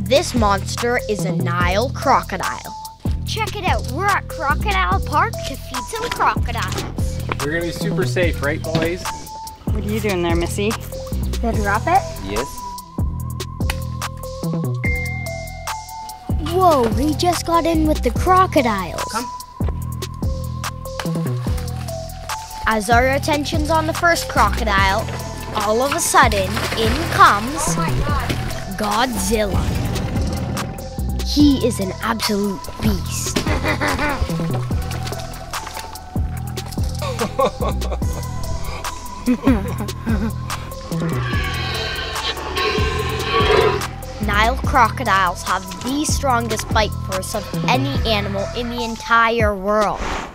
This monster is a Nile crocodile. Check it out, we're at Crocodile Park to feed some crocodiles. We're gonna be super safe, right, boys? What are you doing there, Missy? Gonna drop it? Yes. Whoa, we just got in with the crocodiles. Come. As our attention's on the first crocodile, all of a sudden, in comes Godzilla. He is an absolute beast. Nile crocodiles have the strongest bite force of any animal in the entire world.